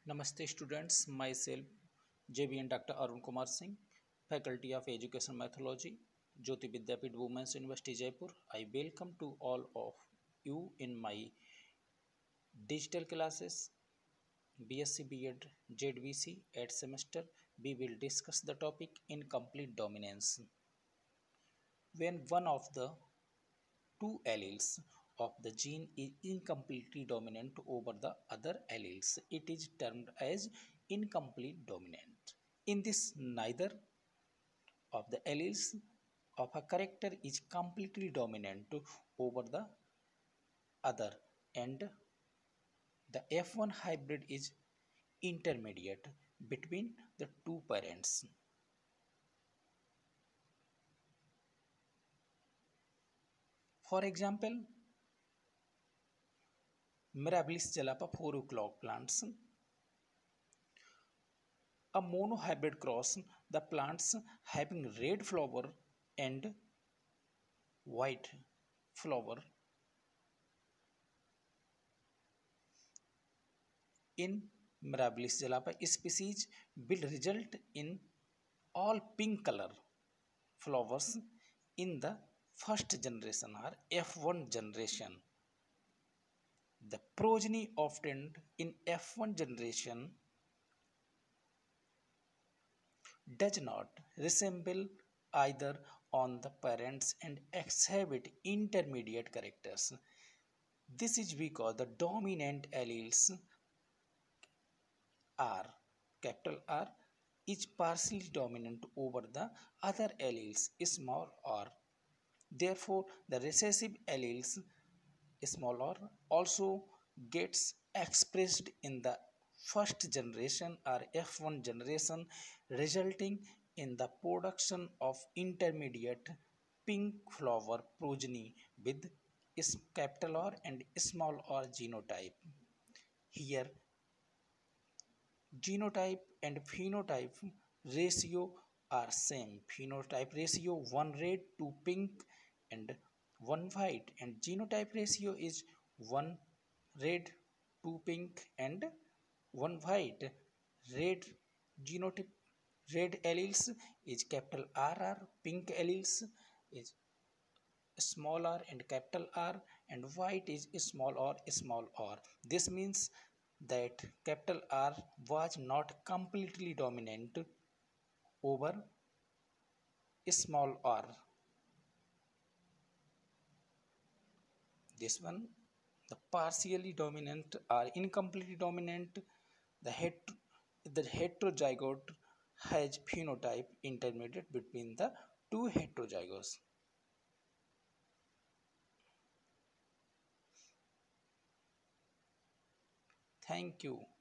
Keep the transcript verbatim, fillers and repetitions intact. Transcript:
Namaste students, myself J B N Doctor Arun Kumar Singh, Faculty of Education Methodology, Jyoti Vidyapeeth Women's University Jaipur. I welcome to all of you in my digital classes B Sc B Ed Z V C eighth semester. We will discuss the topic incomplete dominance. When one of the two alleles of the gene is incompletely dominant over the other alleles, it is termed as incomplete dominant. In this, neither of the alleles of a character is completely dominant over the other, and the F one hybrid is intermediate between the two parents. For example, Mirabilis jalapa four o'clock plants, a monohybrid cross, the plants having red flower and white flower. In Mirabilis jalapa species will result in all pink color flowers in the first generation or F one generation. The progeny obtained in F one generation does not resemble either on the parents and exhibit intermediate characters. This is because the dominant alleles R, capital R, is partially dominant over the other alleles, small r. Therefore, the recessive alleles, small r, also gets expressed in the first generation or F one generation, resulting in the production of intermediate pink flower progeny with capital R and small r genotype. Here, genotype and phenotype ratio are same. Phenotype ratio one red, two pink and one white, and genotype ratio is one red, two pink and one white. Red genotype, red alleles is capital R R, pink alleles is small r and capital R, and white is small r small r. This means that capital R was not completely dominant over small r. This one, the partially dominant or incompletely dominant, the, het the heterozygote has phenotype intermediate between the two heterozygotes. Thank you.